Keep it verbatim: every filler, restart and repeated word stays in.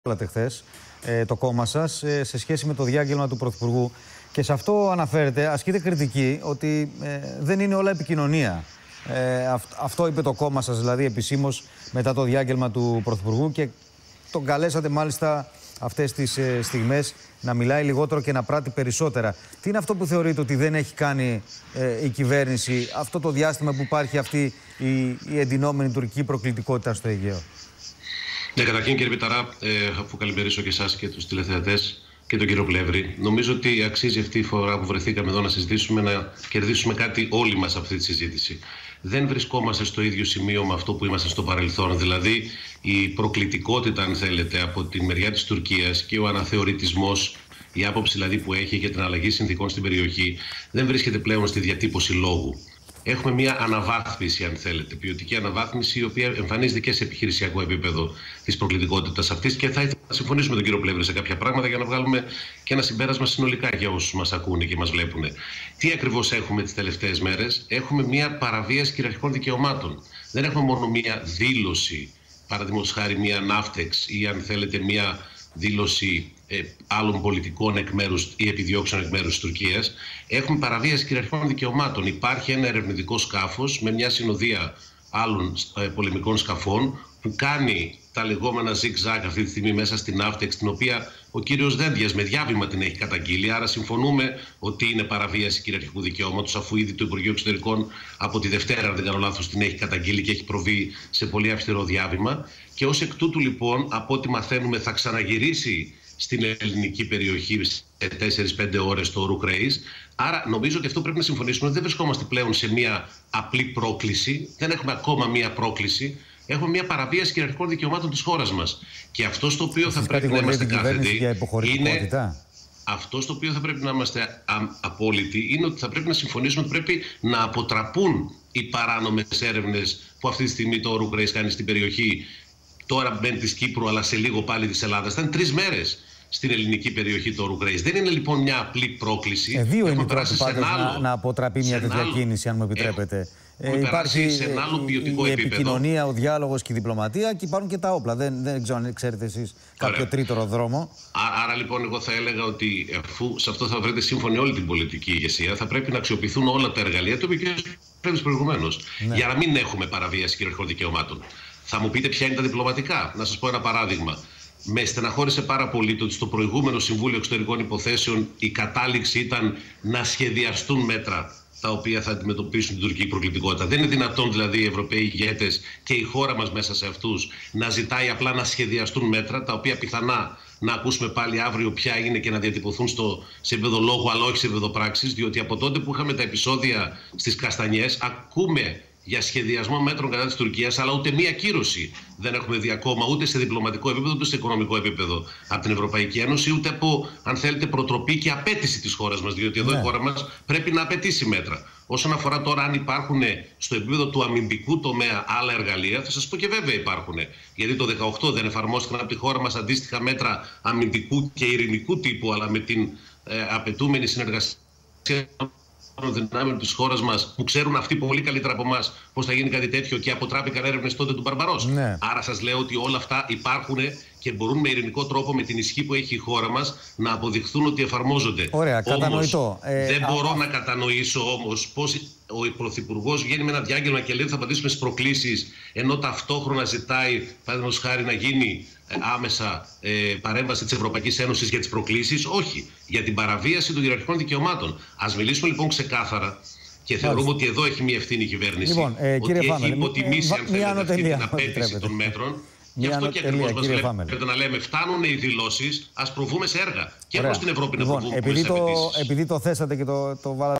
χθες ε, το κόμμα σας ε, σε σχέση με το διάγγελμα του Πρωθυπουργού και σε αυτό αναφέρεται, ασκείται κριτική ότι ε, δεν είναι όλα επικοινωνία. Ε, αυ, αυτό είπε το κόμμα σας δηλαδή επισήμως μετά το διάγγελμα του Πρωθυπουργού και τον καλέσατε μάλιστα αυτές τις ε, στιγμές να μιλάει λιγότερο και να πράττει περισσότερα. Τι είναι αυτό που θεωρείτε ότι δεν έχει κάνει ε, η κυβέρνηση αυτό το διάστημα που υπάρχει αυτή η, η εντυνόμενη τουρκική προκλητικότητα στο Αιγαίο? Ναι, καταρχήν κύριε Πιταρά, ε, αφού καλημερίσω και εσάς και τους τηλεθεατές και τον κύριο Πλεύρη, νομίζω ότι αξίζει αυτή η φορά που βρεθήκαμε εδώ να συζητήσουμε, να κερδίσουμε κάτι όλοι μας από αυτή τη συζήτηση. Δεν βρισκόμαστε στο ίδιο σημείο με αυτό που είμαστε στο παρελθόν. Δηλαδή, η προκλητικότητα, αν θέλετε, από τη μεριά της Τουρκίας και ο αναθεωρητισμός, η άποψη δηλαδή που έχει για την αλλαγή συνθήκων στην περιοχή, δεν βρίσκεται πλέον στη διατύπωση λόγου. Έχουμε μια αναβάθμιση, αν θέλετε, ποιοτική αναβάθμιση, η οποία εμφανίζεται και σε επιχειρησιακό επίπεδο της προκλητικότητας αυτής. Και θα ήθελα να συμφωνήσουμε με τον κύριο Πλεύρη σε κάποια πράγματα για να βγάλουμε και ένα συμπέρασμα συνολικά για όσους μας ακούνε και μας βλέπουν. Τι ακριβώς έχουμε τις τελευταίες μέρες? Έχουμε μια παραβίαση κυριαρχικών δικαιωμάτων. Δεν έχουμε μόνο μια δήλωση, παραδείγματος χάρη μια ναύτεξ ή, αν θέλετε, μια δήλωση ε, άλλων πολιτικών εκ μέρους ή επιδιώξεων εκ μέρους της Τουρκίας. Έχουμε παραβίαση κυριαρχικών δικαιωμάτων. Υπάρχει ένα ερευνητικό σκάφος με μια συνοδεία άλλων ε, πολεμικών σκαφών που κάνει τα λεγόμενα zigzag αυτή τη στιγμή μέσα στην ναύτεξ, την οποία ο κύριος Δένδιας με διάβημα την έχει καταγγείλει. Άρα συμφωνούμε ότι είναι παραβίαση κυριαρχικού δικαιώματος, αφού ήδη το Υπουργείο Εξωτερικών από τη Δευτέρα, αν δεν κάνω λάθος, την έχει καταγγείλει και έχει προβεί σε πολύ αυστηρό διάβημα. Και ως εκ τούτου, λοιπόν, από ό,τι μαθαίνουμε, θα ξαναγυρίσει στην ελληνική περιοχή σε τέσσερις πέντε ώρες το Ρουκ Ρέις. Άρα νομίζω ότι αυτό πρέπει να συμφωνήσουμε, ότι δεν βρισκόμαστε πλέον σε μια απλή πρόκληση, δεν έχουμε ακόμα μια πρόκληση. Έχουμε μια παραβίαση κυριαρχικών δικαιωμάτων της χώρας μας. Και αυτό στο οποίο θα πρέπει να είμαστε κάθετοι είναι. Αυτό στο οποίο θα πρέπει να είμαστε απόλυτοι είναι ότι θα πρέπει να συμφωνήσουμε ότι πρέπει να αποτραπούν οι παράνομες έρευνες που αυτή τη στιγμή το Ρουκ Ρέις κάνει στην περιοχή. Τώρα μπαίνει της Κύπρου, αλλά σε λίγο πάλι της Ελλάδας. Ήταν τρεις μέρες στην ελληνική περιοχή το Ρουκ Ρέις. Δεν είναι λοιπόν μια απλή πρόκληση. Ε, δύο είναι οι τρόποι να, να αποτραπεί μια τέτοια άλλο, κίνηση, αν μου επιτρέπετε. Ε, υπάρχει σε ένα άλλο ποιοτικό η επίπεδο. επικοινωνία, ο διάλογος και η διπλωματία, και υπάρχουν και τα όπλα. Δεν, δεν ξέρω αν ξέρετε εσείς κάποιο τρίτο δρόμο. Άρα, άρα λοιπόν, εγώ θα έλεγα ότι αφού σε αυτό θα βρείτε σύμφωνη όλη την πολιτική ηγεσία, θα πρέπει να αξιοποιηθούν όλα τα εργαλεία, το είπε και ο κ. προηγουμένως, ναι, για να μην έχουμε παραβίαση κυριαρχικών δικαιωμάτων. Θα μου πείτε ποια είναι τα διπλωματικά. Να σας πω ένα παράδειγμα. Με στεναχώρησε πάρα πολύ το ότι στο προηγούμενο Συμβούλιο Εξωτερικών Υποθέσεων η κατάληξη ήταν να σχεδιαστούν μέτρα τα οποία θα αντιμετωπίσουν την τουρκική προκλητικότητα. Δεν είναι δυνατόν δηλαδή οι Ευρωπαίοι ηγέτες και η χώρα μας μέσα σε αυτούς να ζητάει απλά να σχεδιαστούν μέτρα, τα οποία πιθανά να ακούσουμε πάλι αύριο ποια είναι και να διατυπωθούν στο, σε επίπεδο λόγου, αλλά όχι σε επίπεδο πράξης, διότι από τότε που είχαμε τα επεισόδια στις Καστανιές ακούμε για σχεδιασμό μέτρων κατά της Τουρκίας, αλλά ούτε μία κύρωση δεν έχουμε δει ακόμα, ούτε σε διπλωματικό επίπεδο, ούτε σε οικονομικό επίπεδο από την Ευρωπαϊκή Ένωση, ούτε από, αν θέλετε, προτροπή και απέτηση της χώρας μας, διότι εδώ, ναι, η χώρα μας πρέπει να απαιτήσει μέτρα. Όσον αφορά τώρα αν υπάρχουν στο επίπεδο του αμυντικού τομέα άλλα εργαλεία, θα σας πω και βέβαια υπάρχουν. Γιατί το δύο χιλιάδες δεκαοκτώ δεν εφαρμόστηκαν από τη χώρα μας αντίστοιχα μέτρα αμυντικού και ειρηνικού τύπου, αλλά με την ε, απαιτούμενη συνεργασία των δυνάμεων της χώρας μας, που ξέρουν αυτοί πολύ καλύτερα από εμάς πώς θα γίνει κάτι τέτοιο, και αποτράπηκαν έρευνες τότε του Μπαρμπαρός. Ναι. Άρα σας λέω ότι όλα αυτά υπάρχουν και μπορούν με ειρηνικό τρόπο, με την ισχύ που έχει η χώρα μας, να αποδειχθούν ότι εφαρμόζονται. Ωραία, κατανοητό. Ε, δεν α, μπορώ α, να κατανοήσω όμως πώς ο Πρωθυπουργός βγαίνει με ένα διάγγελμα και λέει ότι θα απαντήσουμε στις προκλήσεις, ενώ ταυτόχρονα ζητάει, παραδείγματος χάρη, να γίνει άμεσα ε, παρέμβαση της Ευρωπαϊκής Ένωσης για τις προκλήσεις. Όχι, για την παραβίαση των κυριαρχικών δικαιωμάτων. Ας μιλήσουμε λοιπόν ξεκάθαρα. Και θεωρούμε ότι εδώ έχει μια ευθύνη η κυβέρνηση. Λοιπόν, ε, ότι έχει Φάμελ, υποτιμήσει, ε, αν θέλετε, αυτή την απέτηση των μέτρων. Γι' αυτό και ακριβώς μας πρέπει να λέμε: φτάνουν οι δηλώσεις, ας προβούμε σε έργα. Και προς την Ευρώπη λοιπόν, να προβούμε επειδή σε το, απαιτήσεις. επειδή το θέσατε και το, το βάλατε.